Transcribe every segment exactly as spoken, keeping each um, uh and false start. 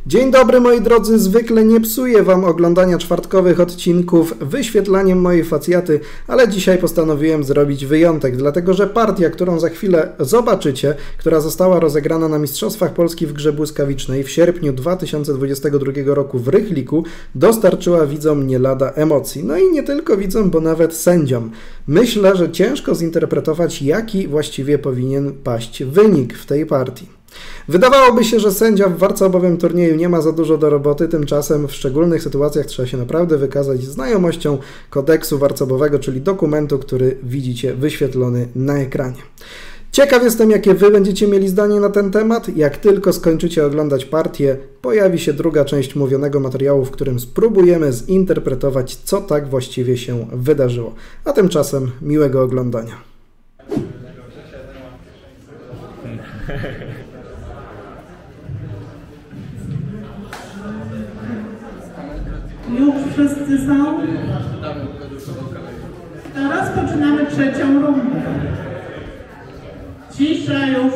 Dzień dobry moi drodzy, zwykle nie psuję wam oglądania czwartkowych odcinków wyświetlaniem mojej facjaty, ale dzisiaj postanowiłem zrobić wyjątek, dlatego że partia, którą za chwilę zobaczycie, która została rozegrana na Mistrzostwach Polski w grze błyskawicznej w sierpniu dwa tysiące dwudziestego drugiego roku w Rychliku, dostarczyła widzom nie lada emocji. No i nie tylko widzom, bo nawet sędziom. Myślę, że ciężko zinterpretować, jaki właściwie powinien paść wynik w tej partii. Wydawałoby się, że sędzia w warcabowym turnieju nie ma za dużo do roboty, tymczasem w szczególnych sytuacjach trzeba się naprawdę wykazać znajomością kodeksu warcabowego, czyli dokumentu, który widzicie wyświetlony na ekranie. Ciekaw jestem, jakie wy będziecie mieli zdanie na ten temat. Jak tylko skończycie oglądać partię, pojawi się druga część mówionego materiału, w którym spróbujemy zinterpretować, co tak właściwie się wydarzyło. A tymczasem miłego oglądania. Już wszyscy są? To rozpoczynamy trzecią rundę. Cisza już.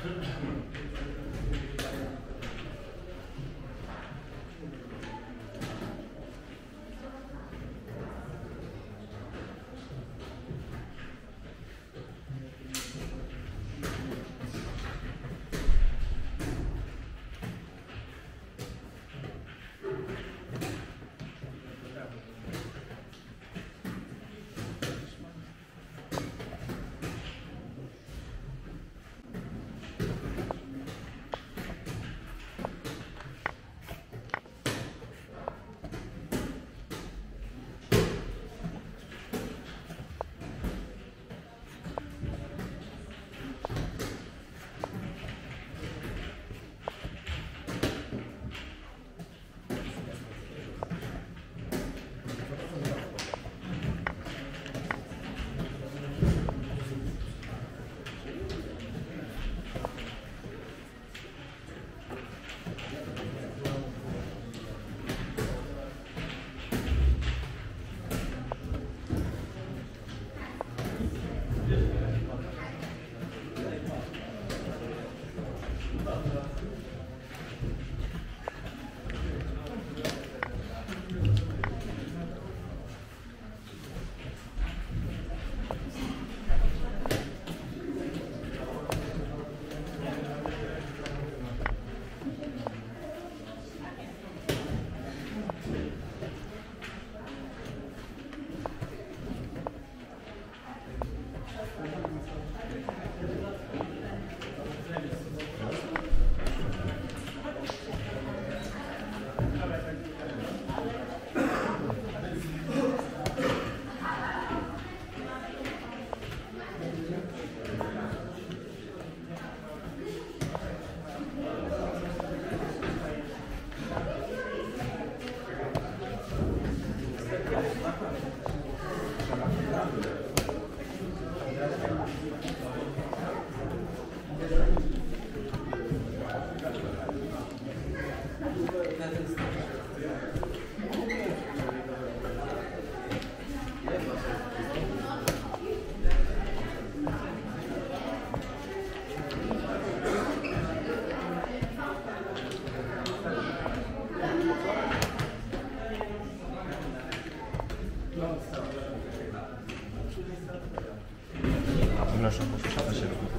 Przepraszam, bo szata się robi.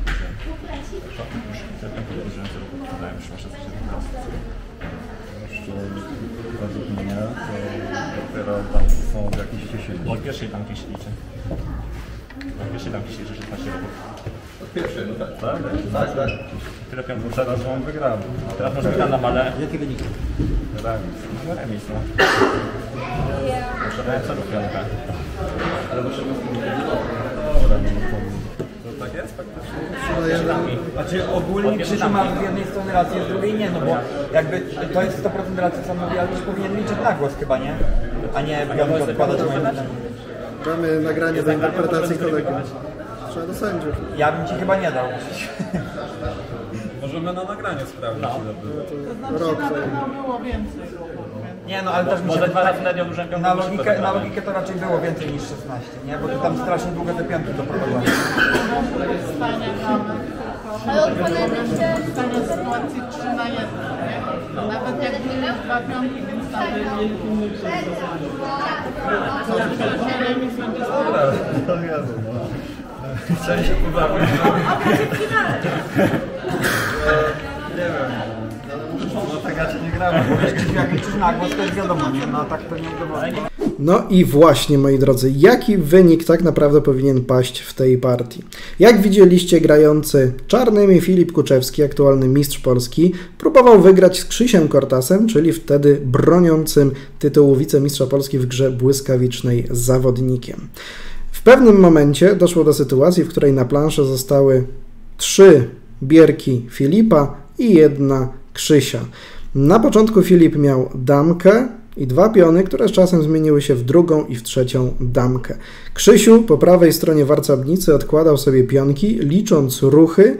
Szata już te ruchu podają już wasze coś według mnie to dopiero tam są jakieś dziesięć. Od pierwszej tamki się liczy. Od pierwszej tamki się liczy szesnaście ruchów. Od pierwszej, no tak. Tak, tak, tak. Tyle piątków. Teraz mam wygrałem. Teraz masz wygraną, ale... Jaki wynik? Remis. No remis, no. Muszę dać co do piątka. Ale muszę to tak jest faktycznie? Znaczy ogólnie Krzysiu ma z jednej strony rację, z drugiej nie, no bo jakby to jest sto procent racji co mówi, ale też powinien liczyć na głos chyba, nie? A nie piątkę odkładać moim zdaniem. Mamy nagranie do interpretacji kolegów. Trzeba do sędziów. Ja bym ci chyba nie dał. Możemy na nagraniu sprawdzić. No. To znaczy na pewno było więcej. Nie no, ale też mi się może dwa razy na nią dużą na logikę, na logikę to raczej było więcej niż szesnaście, nie? Bo tu tam strasznie długo te piątki doprowadzają. Stania mamy tylko w stanie sytuacji trzy na jeden, nie? Nawet jak były dwa piątki, więc tam jest wielki mniejszy. To remis będzie Dobra, to wiadomo. Chciałem się pobawić. Nie wiem. No tak ja cię nie grałem. Jak liczysz na głos, to jest wiadomo, nie? No tak to nie udowodni. No i właśnie, moi drodzy, jaki wynik tak naprawdę powinien paść w tej partii? Jak widzieliście, grający czarnymi Filip Kuczewski, aktualny mistrz Polski, próbował wygrać z Krzysiem Kortasem, czyli wtedy broniącym tytułu wicemistrza Polski w grze błyskawicznej zawodnikiem. W pewnym momencie doszło do sytuacji, w której na planszy zostały trzy bierki Filipa i jedna Krzysia. Na początku Filip miał damkę i dwa piony, które z czasem zmieniły się w drugą i w trzecią damkę. Krzysiu po prawej stronie warcabnicy odkładał sobie pionki, licząc ruchy,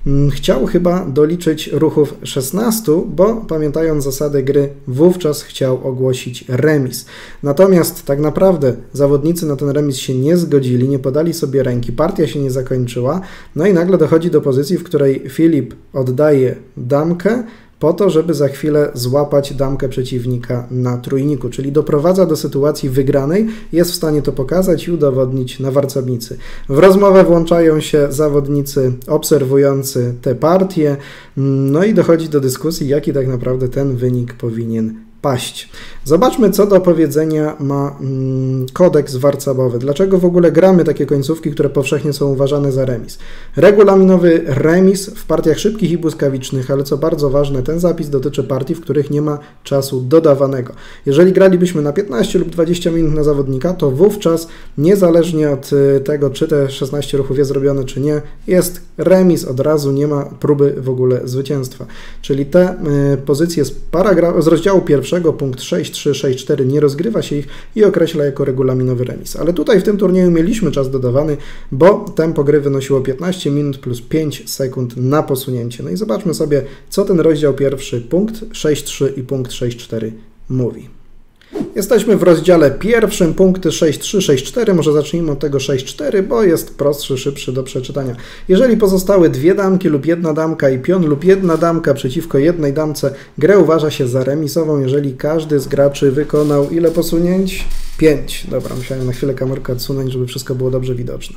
chciał chyba doliczyć ruchów szesnastu, bo pamiętając zasady gry, wówczas chciał ogłosić remis. Natomiast tak naprawdę zawodnicy na ten remis się nie zgodzili, nie podali sobie ręki, partia się nie zakończyła, no i nagle dochodzi do pozycji, w której Filip oddaje damkę, po to, żeby za chwilę złapać damkę przeciwnika na trójniku, czyli doprowadza do sytuacji wygranej, jest w stanie to pokazać i udowodnić na warcownicy. W rozmowę włączają się zawodnicy obserwujący te partie, no i dochodzi do dyskusji, jaki tak naprawdę ten wynik powinien paść. Zobaczmy, co do powiedzenia ma mm, kodeks warcabowy. Dlaczego w ogóle gramy takie końcówki, które powszechnie są uważane za remis? Regulaminowy remis w partiach szybkich i błyskawicznych, ale co bardzo ważne, ten zapis dotyczy partii, w których nie ma czasu dodawanego. Jeżeli gralibyśmy na piętnaście lub dwadzieścia minut na zawodnika, to wówczas, niezależnie od tego, czy te szesnaście ruchów jest zrobione, czy nie, jest remis od razu, nie ma próby w ogóle zwycięstwa. Czyli te y, pozycje z, paragra- z rozdziału pierwszego, punkt sześć trzy sześć cztery, nie rozgrywa się ich i określa jako regulaminowy remis. Ale tutaj w tym turnieju mieliśmy czas dodawany, bo tempo gry wynosiło piętnaście minut plus pięć sekund na posunięcie. No i zobaczmy sobie, co ten rozdział pierwszy, punkt sześć trzy i punkt sześć cztery mówi. Jesteśmy w rozdziale pierwszym, punkty sześć trzy sześć cztery, może zacznijmy od tego sześć cztery, bo jest prostszy, szybszy do przeczytania. Jeżeli pozostały dwie damki lub jedna damka i pion lub jedna damka przeciwko jednej damce, grę uważa się za remisową, jeżeli każdy z graczy wykonał ile posunięć? pięć. Dobra, musiałem na chwilę kamerkę odsunąć, żeby wszystko było dobrze widoczne.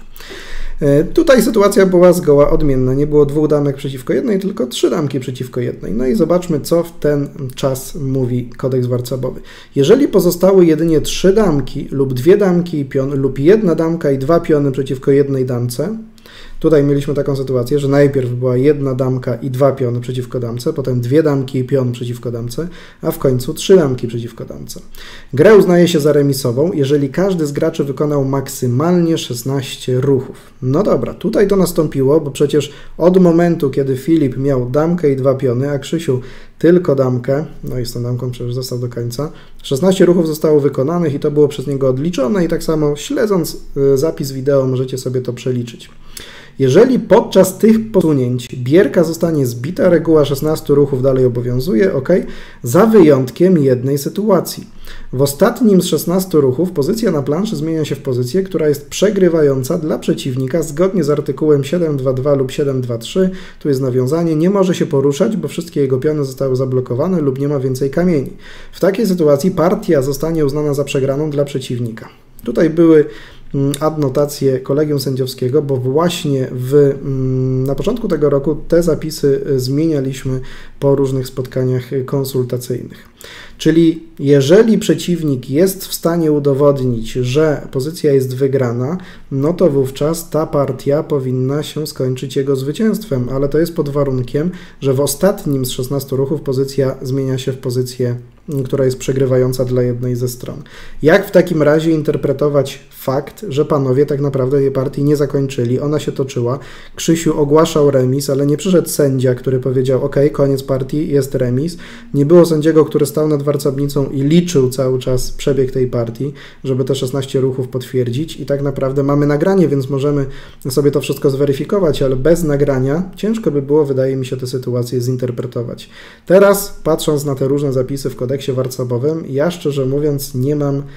Tutaj sytuacja była zgoła odmienna. Nie było dwóch damek przeciwko jednej, tylko trzy damki przeciwko jednej. No i zobaczmy, co w ten czas mówi kodeks warcabowy. Jeżeli pozostały jedynie trzy damki lub dwie damki i pion lub jedna damka i dwa piony przeciwko jednej damce, tutaj mieliśmy taką sytuację, że najpierw była jedna damka i dwa piony przeciwko damce, potem dwie damki i pion przeciwko damce, a w końcu trzy damki przeciwko damce. Grę uznaje się za remisową, jeżeli każdy z graczy wykonał maksymalnie szesnaście ruchów. No dobra, tutaj to nastąpiło, bo przecież od momentu, kiedy Filip miał damkę i dwa piony, a Krzysiu tylko damkę, no i z tą damką przecież został do końca, szesnaście ruchów zostało wykonanych i to było przez niego odliczone i tak samo śledząc zapis wideo możecie sobie to przeliczyć. Jeżeli podczas tych posunięć bierka zostanie zbita, reguła szesnastu ruchów dalej obowiązuje, ok, za wyjątkiem jednej sytuacji. W ostatnim z szesnastu ruchów pozycja na planszy zmienia się w pozycję, która jest przegrywająca dla przeciwnika zgodnie z artykułem siedem dwa dwa lub siedem dwa trzy. Tu jest nawiązanie, nie może się poruszać, bo wszystkie jego piony zostały zablokowane lub nie ma więcej kamieni. W takiej sytuacji partia zostanie uznana za przegraną dla przeciwnika. Tutaj były adnotacje kolegium sędziowskiego, bo właśnie w, na początku tego roku te zapisy zmienialiśmy po różnych spotkaniach konsultacyjnych. Czyli jeżeli przeciwnik jest w stanie udowodnić, że pozycja jest wygrana, no to wówczas ta partia powinna się skończyć jego zwycięstwem, ale to jest pod warunkiem, że w ostatnim z szesnastu ruchów pozycja zmienia się w pozycję, która jest przegrywająca dla jednej ze stron. Jak w takim razie interpretować fakt, że panowie tak naprawdę tej partii nie zakończyli, ona się toczyła, Krzysiu ogłaszał remis, ale nie przyszedł sędzia, który powiedział, ok, koniec partii, jest remis, nie było sędziego, który stał nad warcownicą i liczył cały czas przebieg tej partii, żeby te szesnaście ruchów potwierdzić i tak naprawdę mamy nagranie, więc możemy sobie to wszystko zweryfikować, ale bez nagrania ciężko by było, wydaje mi się, tę sytuację zinterpretować. Teraz, patrząc na te różne zapisy w kodeksie warcabowym, ja szczerze mówiąc nie mam y,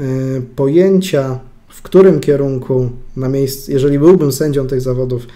pojęcia, w którym kierunku na miejscu, jeżeli byłbym sędzią tych zawodów,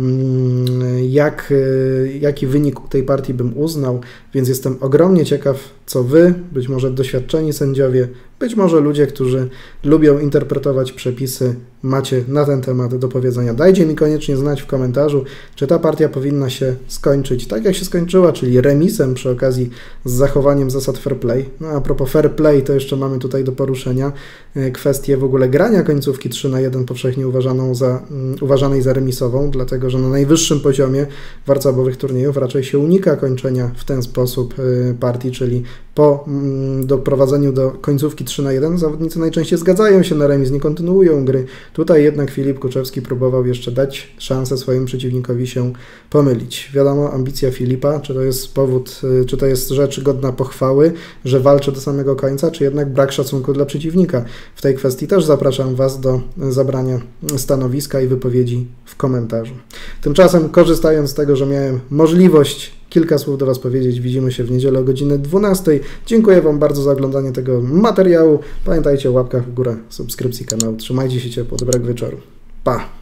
jak, jaki wynik tej partii bym uznał, więc jestem ogromnie ciekaw, co wy, być może doświadczeni sędziowie, być może ludzie, którzy lubią interpretować przepisy, macie na ten temat do powiedzenia. Dajcie mi koniecznie znać w komentarzu, czy ta partia powinna się skończyć tak, jak się skończyła, czyli remisem przy okazji z zachowaniem zasad fair play. No a propos fair play, to jeszcze mamy tutaj do poruszenia kwestię w ogóle grania końcówki trzy na jeden powszechnie uważaną za, uważanej za remisową, dlatego że na najwyższym poziomie warcabowych turniejów raczej się unika kończenia w ten sposób partii, czyli po doprowadzeniu do końcówki trzy na jeden zawodnicy najczęściej zgadzają się na remis, nie kontynuują gry. Tutaj jednak Filip Kuczewski próbował jeszcze dać szansę swojemu przeciwnikowi się pomylić. Wiadomo, ambicja Filipa, czy to jest powód, czy to jest rzecz godna pochwały, że walczy do samego końca, czy jednak brak szacunku dla przeciwnika. W tej kwestii też zapraszam Was do zabrania stanowiska i wypowiedzi w komentarzu. Tymczasem, korzystając z tego, że miałem możliwość kilka słów do Was powiedzieć, widzimy się w niedzielę o godzinie dwunastej. Dziękuję Wam bardzo za oglądanie tego materiału. Pamiętajcie o łapkach w górę, subskrypcji kanału. Trzymajcie się ciepło, dobrego wieczoru. Pa!